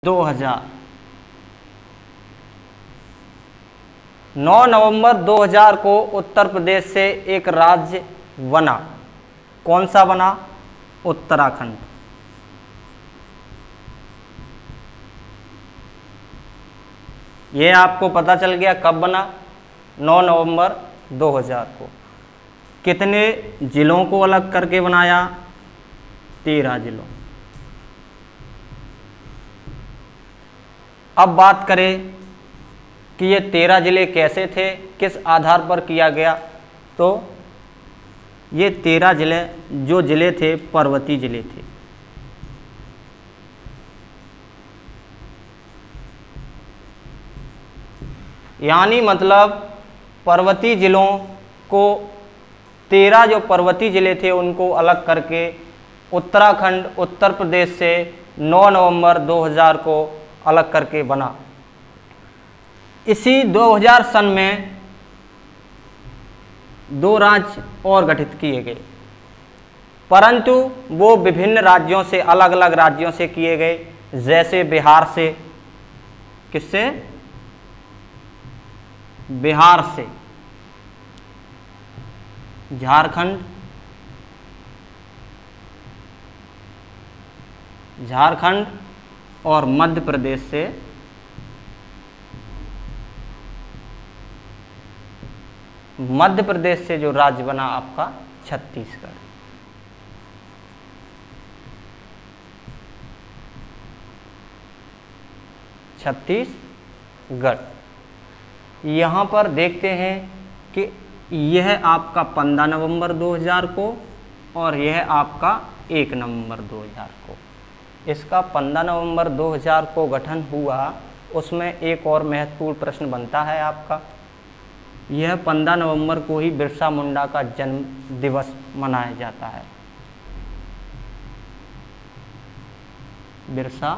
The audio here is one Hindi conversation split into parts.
2000 9 नवंबर 2000 को उत्तर प्रदेश से एक राज्य बना। कौन सा बना? उत्तराखंड। यह आपको पता चल गया कब बना? 9 नवंबर 2000 को। कितने जिलों को अलग करके बनाया? 13 जिलों। अब बात करें कि ये 13 जिले कैसे थे, किस आधार पर किया गया, तो ये 13 जिले जो जिले थे पर्वतीय जिले थे। यानी मतलब पर्वतीय जिलों को 13 जो पर्वतीय जिले थे उनको अलग करके उत्तराखंड उत्तर प्रदेश से 9 नवंबर 2000 को अलग करके बना। इसी 2000 सन में 2 राज्य और गठित किए गए, परंतु वो विभिन्न राज्यों से, अलग अलग राज्यों से किए गए। जैसे बिहार से, किससे? बिहार से झारखंड, और मध्य प्रदेश से जो राज्य बना आपका छत्तीसगढ़। यहाँ पर देखते हैं कि यह आपका 15 नवंबर 2000 को और यह आपका 1 नवंबर 2000 को। इसका 15 नवंबर 2000 को गठन हुआ, उसमें एक और महत्वपूर्ण प्रश्न बनता है आपका। यह 15 नवंबर को ही बिरसा मुंडा का जन्म दिवस मनाया जाता है। बिरसा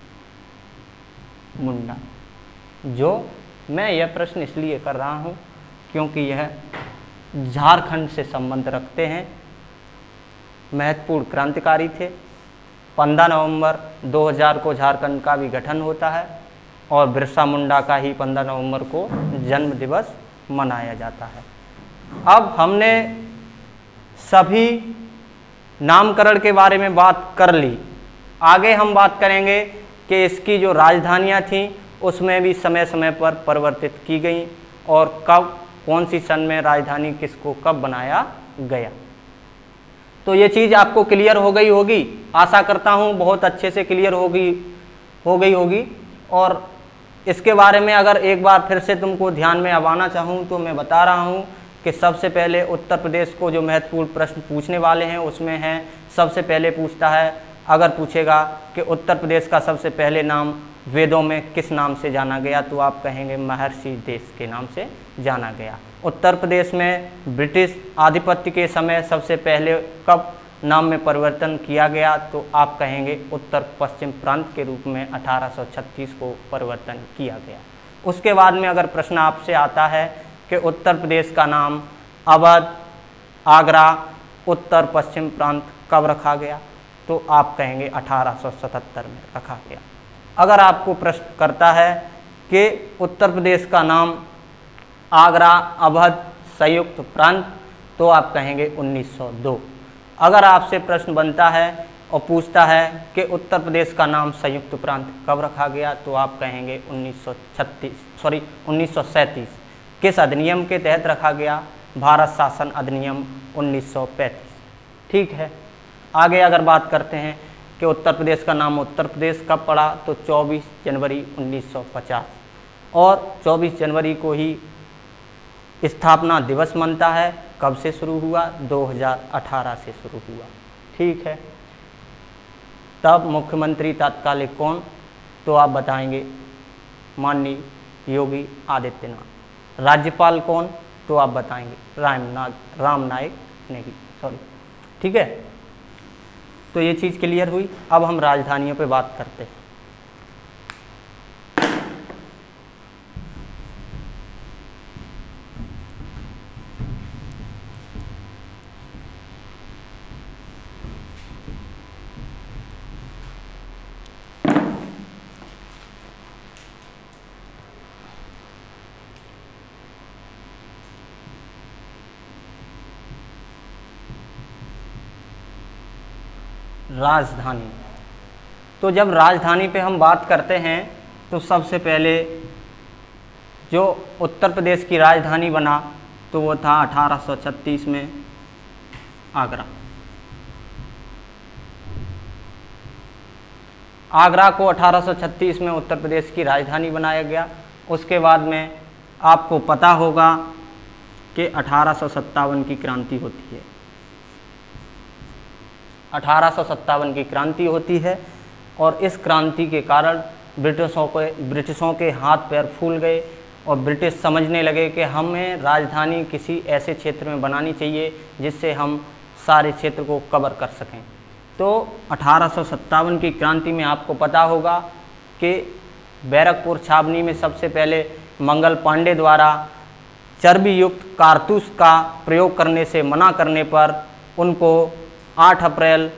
मुंडा, जो मैं यह प्रश्न इसलिए कर रहा हूँ क्योंकि यह झारखंड से संबंध रखते हैं, महत्वपूर्ण क्रांतिकारी थे। 15 नवंबर 2000 को झारखंड का भी गठन होता है और बिरसा मुंडा का ही 15 नवंबर को जन्म दिवस मनाया जाता है। अब हमने सभी नामकरण के बारे में बात कर ली। आगे हम बात करेंगे कि इसकी जो राजधानियाँ थीं उसमें भी समय समय पर परिवर्तित की गई और कब, कौन सी सन में राजधानी किसको कब बनाया गया। तो ये चीज़ आपको क्लियर हो गई होगी, आशा करता हूँ बहुत अच्छे से क्लियर हो गई होगी। और इसके बारे में अगर एक बार फिर से तुमको ध्यान में आवाना चाहूँ तो मैं बता रहा हूँ कि सबसे पहले उत्तर प्रदेश को जो महत्वपूर्ण प्रश्न पूछने वाले हैं उसमें है, सबसे पहले पूछता है, अगर पूछेगा कि उत्तर प्रदेश का सबसे पहले नाम वेदों में किस नाम से जाना गया, तो आप कहेंगे महर्षि देश के नाम से जाना गया। उत्तर प्रदेश में ब्रिटिश आधिपत्य के समय सबसे पहले कब नाम में परिवर्तन किया गया, तो आप कहेंगे उत्तर पश्चिम प्रांत के रूप में 1836 को परिवर्तन किया गया। उसके बाद में अगर प्रश्न आपसे आता है कि उत्तर प्रदेश का नाम अवध, आगरा, उत्तर पश्चिम प्रांत कब रखा गया, तो आप कहेंगे 1877 में रखा गया। अगर आपको प्रश्न करता है कि उत्तर प्रदेश का नाम आगरा, अवध, संयुक्त प्रांत, तो आप कहेंगे 1902। अगर आपसे प्रश्न बनता है और पूछता है कि उत्तर प्रदेश का नाम संयुक्त प्रांत कब रखा गया, तो आप कहेंगे 1937। किस अधिनियम के तहत रखा गया? भारत शासन अधिनियम 1935। ठीक है। आगे अगर बात करते हैं कि उत्तर प्रदेश का नाम उत्तर प्रदेश कब पड़ा, तो 24 जनवरी 1950, और 24 जनवरी को ही स्थापना दिवस मनता है। कब से शुरू हुआ? 2018 से शुरू हुआ। ठीक है। तब मुख्यमंत्री तात्कालिक कौन, तो आप बताएंगे माननीय योगी आदित्यनाथ। राज्यपाल कौन, तो आप बताएंगे राम नाईक नेगी। ठीक है। तो ये चीज़ क्लियर हुई। अब हम राजधानियों पे बात करते हैं। राजधानी। तो जब राजधानी पे हम बात करते हैं तो सबसे पहले जो उत्तर प्रदेश की राजधानी बना तो वो था 1836 में आगरा। आगरा को 1836 में उत्तर प्रदेश की राजधानी बनाया गया। उसके बाद में आपको पता होगा कि 1857 की क्रांति होती है। 1857 की क्रांति होती है और इस क्रांति के कारण ब्रिटिशों के हाथ पैर फूल गए और ब्रिटिश समझने लगे कि हमें राजधानी किसी ऐसे क्षेत्र में बनानी चाहिए जिससे हम सारे क्षेत्र को कवर कर सकें। तो 1857 की क्रांति में आपको पता होगा कि बैरकपुर छावनी में सबसे पहले मंगल पांडे द्वारा चर्बी युक्त कारतूस का प्रयोग करने से मना करने पर उनको 8 अप्रैल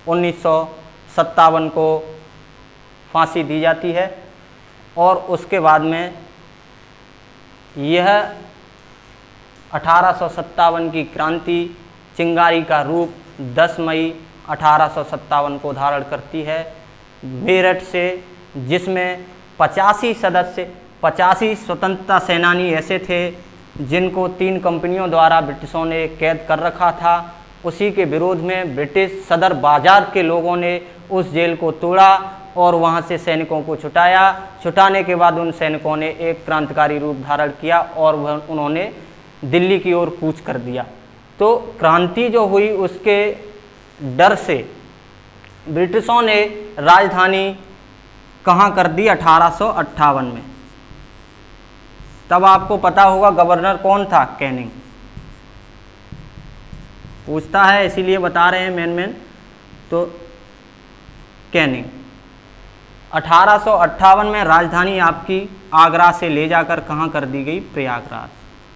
1957 को फांसी दी जाती है और उसके बाद में यह 1857 की क्रांति चिंगारी का रूप 10 मई 1857 को धारण करती है मेरठ से, जिसमें 85 स्वतंत्रता सेनानी ऐसे थे जिनको 3 कंपनियों द्वारा ब्रिटिशों ने कैद कर रखा था। उसी के विरोध में ब्रिटिश सदर बाजार के लोगों ने उस जेल को तोड़ा और वहां से सैनिकों को छुटाया। छुटाने के बाद उन सैनिकों ने एक क्रांतिकारी रूप धारण किया और उन्होंने दिल्ली की ओर कूच कर दिया। तो क्रांति जो हुई उसके डर से ब्रिटिशों ने राजधानी कहाँ कर दी? 1858 में। तब आपको पता होगा गवर्नर कौन था? कैनिंग। पूछता है इसीलिए बता रहे हैं मेन। तो कैनिंग 1858 में राजधानी आपकी आगरा से ले जाकर कहाँ कर दी गई? प्रयागराज।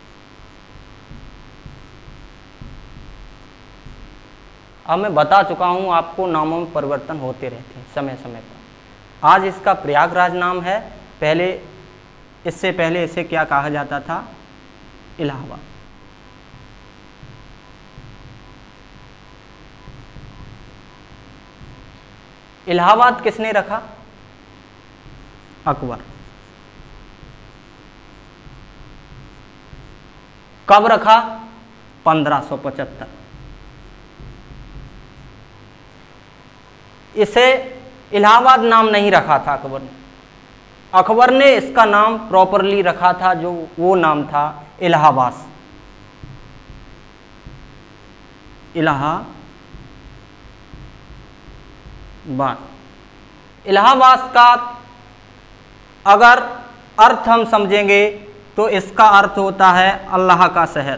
अब मैं बता चुका हूँ आपको नामों में परिवर्तन होते रहते हैं समय समय पर। आज इसका प्रयागराज नाम है, इससे पहले इसे क्या कहा जाता था? इलाहाबाद। इलाहाबाद किसने रखा? अकबर। कब रखा? 1575। इसे इलाहाबाद नाम नहीं रखा था अकबर ने। अकबर ने इसका नाम प्रॉपरली रखा था, जो वो नाम था इलाहाबाद। इलाहाबाद का अगर अर्थ हम समझेंगे तो इसका अर्थ होता है अल्लाह का शहर।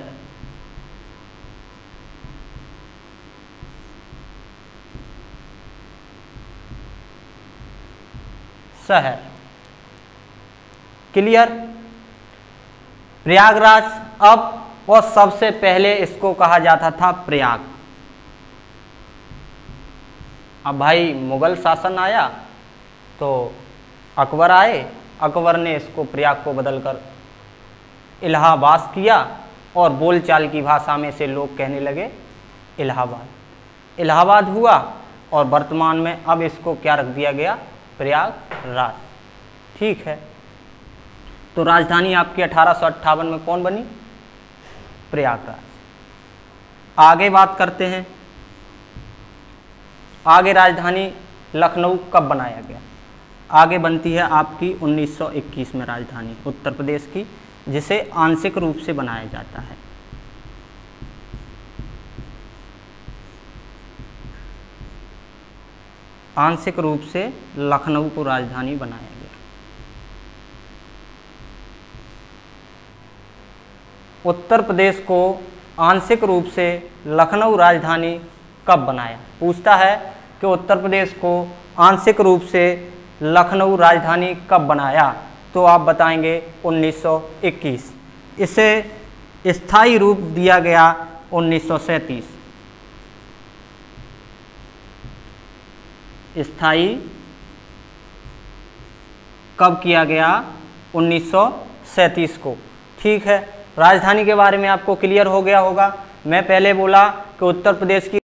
शहर क्लियर। प्रयागराज अब और सबसे पहले इसको कहा जाता था प्रयाग। अब भाई मुगल शासन आया तो अकबर आए, अकबर ने इसको प्रयाग को बदलकर इलाहाबाद किया और बोलचाल की भाषा में से लोग कहने लगे इलाहाबाद। इलाहाबाद हुआ और वर्तमान में अब इसको क्या रख दिया गया? प्रयागराज। ठीक है। तो राजधानी आपकी 1858 में कौन बनी? प्रयागराज। आगे बात करते हैं। आगे राजधानी लखनऊ कब बनाया गया? आगे बनती है आपकी 1921 में राजधानी उत्तर प्रदेश की, जिसे आंशिक रूप से बनाया जाता है। आंशिक रूप से लखनऊ को राजधानी बनाया गया। उत्तर प्रदेश को आंशिक रूप से लखनऊ राजधानी कब बनाया? पूछता है कि उत्तर प्रदेश को आंशिक रूप से लखनऊ राजधानी कब बनाया? तो आप बताएंगे 1921। इसे स्थायी रूप दिया गया 1937। स्थायी कब किया गया? 1937 को। ठीक है। राजधानी के बारे में आपको क्लियर हो गया होगा। मैं पहले बोला कि उत्तर प्रदेश की